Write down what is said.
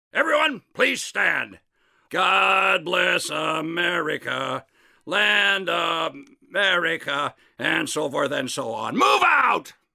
Everyone, please stand. God bless America, land of America, and so forth and so on. Move out!